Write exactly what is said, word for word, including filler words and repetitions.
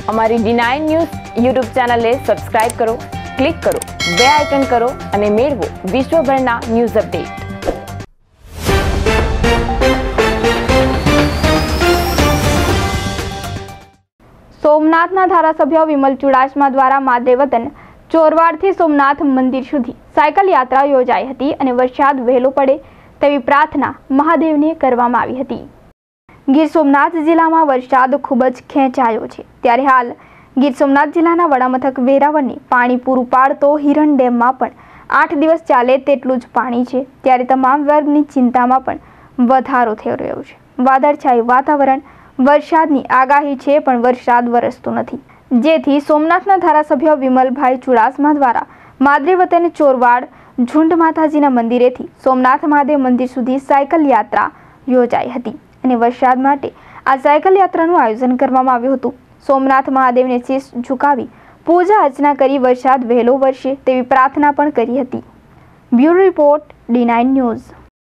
અમારી D nine news YouTube ચેનલને subscribe કરો, ક્લિક કરો, બે આઇકન કરો અને મેળવો વિશ્વભરના ન્યૂઝ અપડેટ। સોમનાથના ધારાસભ્ય વિમલ ચુડાસમા દ્વારા માદરે વતન ચોરવાડથી સોમનાથ મંદિર સુધી સાયકલ યાત્રા યોજાઈ હતી અને વરસાદ વહેલો પડે તેવી પ્રાર્થના મહાદેવને કરવામાં આવી હતી। ગીર સોમનાથ જિલ્લામાં વરસાદ ખૂબ જ ખેંચાયો છે, ત્યારે હાલ ગીર સોમનાથ જિલ્લાના વડામથક વેરાવળને પાણી પૂરું પાડતો હિરણ ડેમમાં પણ આઠ દિવસ ચાલે તેટલું જ પાણી છે, ત્યારે તમામ વર્ગની ચિંતામાં પણ વધારો થઈ રહ્યો છે। વાદળછાયું વાતાવરણ, વરસાદની આગાહી છે પણ વરસાદ વરસતો નથી, જેથી સોમનાથના ધારાસભ્ય વિમલભાઈ ચુડાસમા દ્વારા માદરે વતન ચોરવાડ ઝુંડ માતાજીના મંદિરેથી સોમનાથ મહાદેવ મંદિર સુધી સાયકલ યાત્રા યોજાઈ હતી અને વરસાદ માટે આ સાયકલ યાત્રાનું આયોજન કરવામાં આવ્યું હતું। સોમનાથ મહાદેવને શીશ ઝુકાવી પૂજા અર્ચના કરી વરસાદ વહેલો વરસે તેવી પ્રાર્થના પણ કરી હતી। Bureau report D nine news.